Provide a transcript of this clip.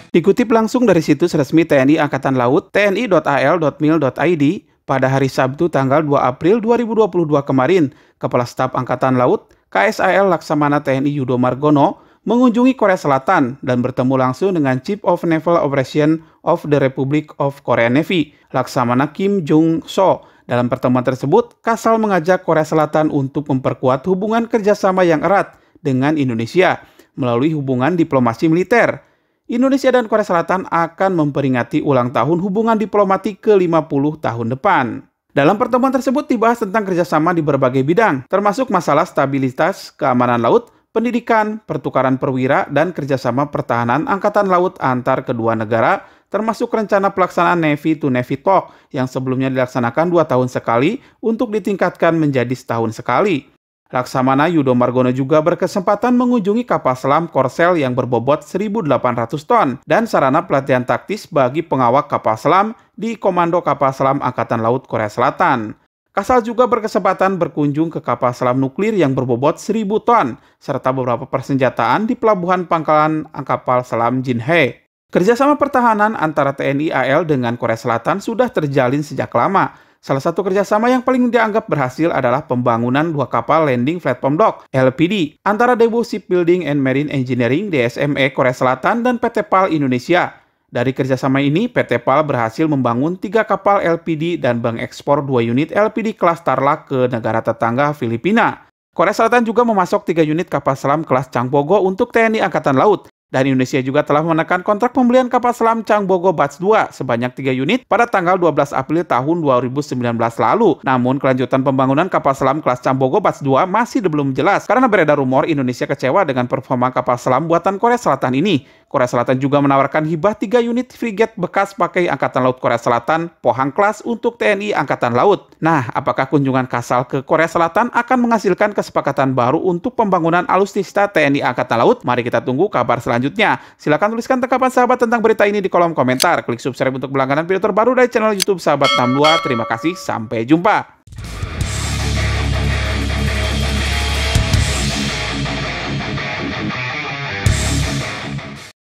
Dikutip langsung dari situs resmi TNI Angkatan Laut tni.al.mil.id, pada hari Sabtu tanggal 2 April 2022 kemarin, Kepala Staf Angkatan Laut KSAL Laksamana TNI Yudo Margono mengunjungi Korea Selatan dan bertemu langsung dengan Chief of Naval Operation of the Republic of Korea Navy, Laksamana Kim Jung So. Dalam pertemuan tersebut, Kasal mengajak Korea Selatan untuk memperkuat hubungan kerjasama yang erat dengan Indonesia melalui hubungan diplomasi militer. Indonesia dan Korea Selatan akan memperingati ulang tahun hubungan diplomatik ke-50 tahun depan. Dalam pertemuan tersebut dibahas tentang kerjasama di berbagai bidang, termasuk masalah stabilitas, keamanan laut, pendidikan, pertukaran perwira, dan kerjasama pertahanan angkatan laut antar kedua negara, termasuk rencana pelaksanaan Navy to Navy Talk yang sebelumnya dilaksanakan 2 tahun sekali untuk ditingkatkan menjadi setahun sekali. Laksamana Yudo Margono juga berkesempatan mengunjungi kapal selam Korsel yang berbobot 1.800 ton dan sarana pelatihan taktis bagi pengawak kapal selam di Komando Kapal Selam Angkatan Laut Korea Selatan. Kasal juga berkesempatan berkunjung ke kapal selam nuklir yang berbobot 1.000 ton, serta beberapa persenjataan di pelabuhan pangkalan kapal selam Jinhae. Kerjasama pertahanan antara TNI AL dengan Korea Selatan sudah terjalin sejak lama. Salah satu kerjasama yang paling dianggap berhasil adalah pembangunan 2 kapal landing platform dock (LPD) antara Daewoo Shipbuilding and Marine Engineering (DSME) Korea Selatan dan PT PAL Indonesia. Dari kerjasama ini, PT PAL berhasil membangun 3 kapal LPD dan mengekspor 2 unit LPD kelas Tarlak ke negara tetangga Filipina. Korea Selatan juga memasok 3 unit kapal selam kelas Changbogo untuk TNI Angkatan Laut. Dan Indonesia juga telah menekan kontrak pembelian kapal selam Changbogo Batch 2 sebanyak 3 unit pada tanggal 12 April tahun 2019 lalu. Namun kelanjutan pembangunan kapal selam kelas Changbogo Batch 2 masih belum jelas karena beredar rumor Indonesia kecewa dengan performa kapal selam buatan Korea Selatan ini. Korea Selatan juga menawarkan hibah 3 unit frigate bekas pakai Angkatan Laut Korea Selatan Pohang Class untuk TNI Angkatan Laut. Nah, apakah kunjungan Kasal ke Korea Selatan akan menghasilkan kesepakatan baru untuk pembangunan alutsista TNI Angkatan Laut? Mari kita tunggu kabar selanjutnya. Silakan tuliskan tanggapan sahabat tentang berita ini di kolom komentar. Klik subscribe untuk berlangganan video terbaru dari channel YouTube Sahabat 62. Terima kasih, sampai jumpa.